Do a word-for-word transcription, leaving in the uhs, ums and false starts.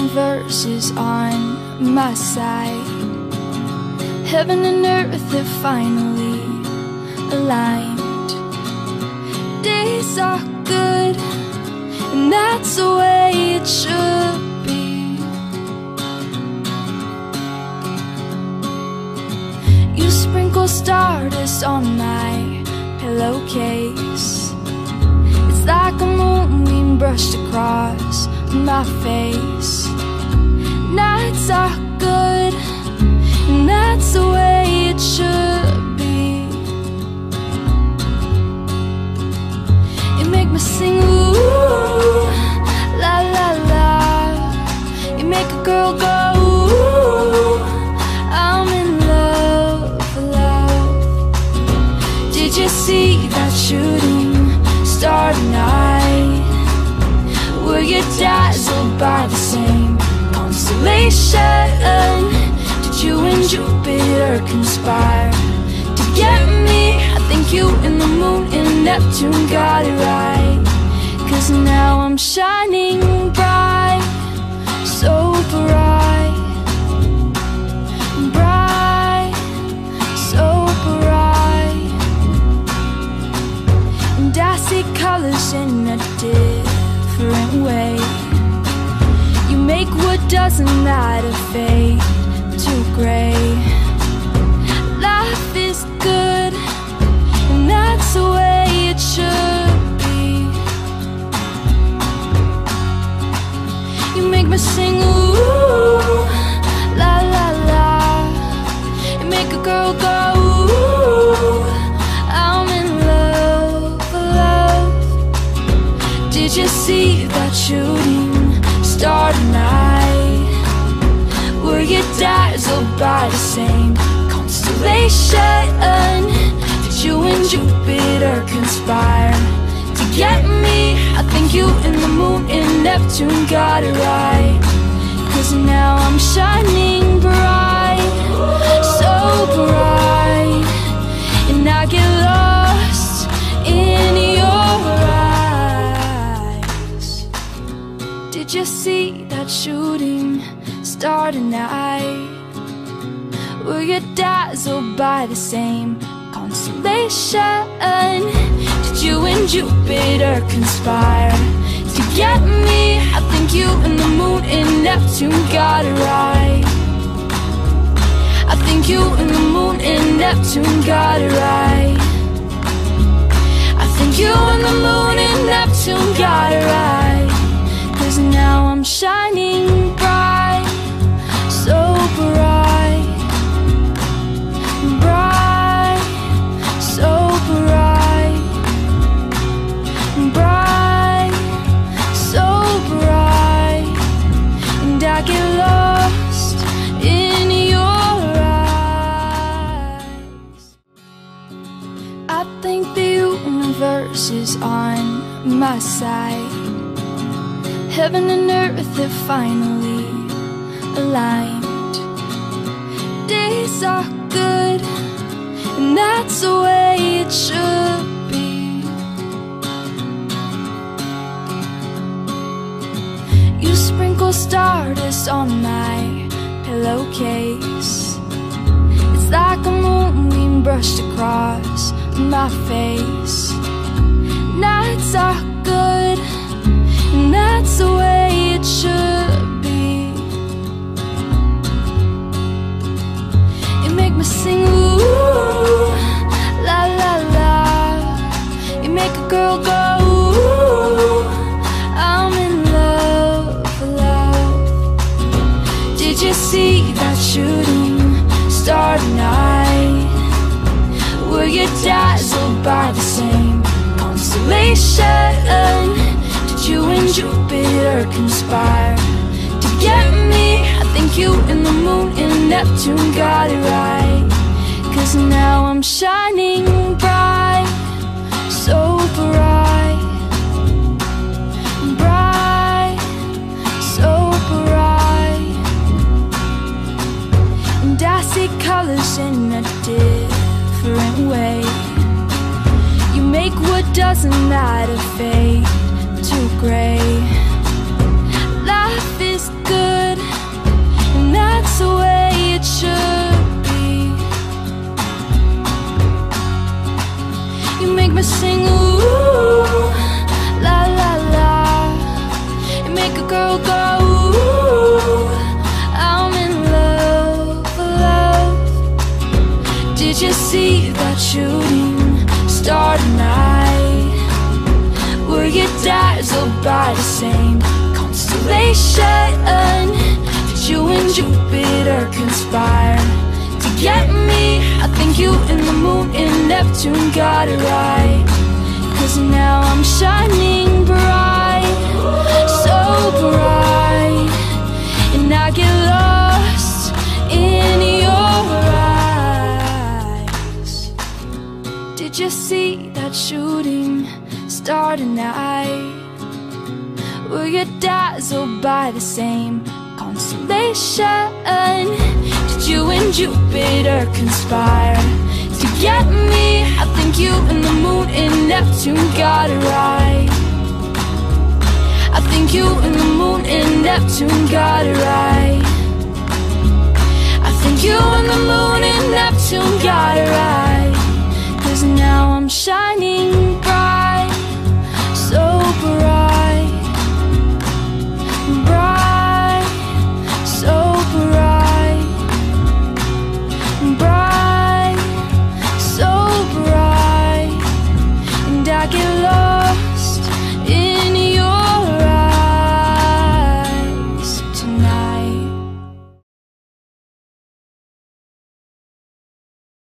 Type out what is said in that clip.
universe is on my side. Heaven and earth have finally aligned. Days are good, and that's the way it should be. You sprinkle stardust on my pillowcase. It's like a moonbeam brushed across my face. Nights are good, and that's the way it should be. You make me sing ooh, la la la. You make a girl go ooh, I'm in love, love. Did you see that shooting star tonight? Were you dazzled by the same constellation? Did you and Jupiter conspire to get me? I think you and the moon and Neptune got it right. Cause now I'm shining bright, so bright, bright, so bright. And I see colors in a different way. You make what doesn't matter fade to gray. Life is good, and that's the way it should be. You make me sing ooh, la la la. You make a girl go ooh, I'm in love, love. Did you see that shooting star tonight? Were you dazzled by the same constellation? Did you and Jupiter conspire to get me? I think you and the moon and Neptune got it right. Cause now I'm shining bright, so bright. And I get lost in your eyes. Did you see that shooting star tonight? Were you dazzled by the same constellation? Did you and Jupiter conspire to get me? I think you and the moon and Neptune got it right. I think you and the moon and Neptune got it right. I think you and the moon and Neptune got it right. Cause now I'm shining bright, so bright, bright, so bright, bright, so bright. And I get lost in your eyes. I think the universe is on my side. Heaven and earth have finally aligned. Days are good, and that's the way it should be. You sprinkle stardust on my pillowcase. It's like a moonbeam brushed across my face. Nights are good, and that's the way it should be. You make me sing ooh, la la la. You make a girl go ooh, I'm in love, love. Did you see that shooting star tonight? Were you dazzled by the same constellation? Did you and Jupiter conspire to get me? I think you and the moon and Neptune got it right. Cause now I'm shining bright, so bright, bright, so bright. And I see colors in a different way. You make what doesn't matter fade to gray. Life is good. Did you see that shooting star tonight? Were you dazzled by the same constellation? Did you and Jupiter conspire to get me? I think you and the moon and Neptune got it right. Cause now I'm shining bright, so bright, and I get lost in your eyes. Did you see that shooting star tonight? Were you dazzled by the same constellation? Did you and Jupiter conspire to get me? I think you and the moon and Neptune got it right. I think you and the moon and Neptune got it right. I think you and the moon and Neptune got it right. Cause now I'm shining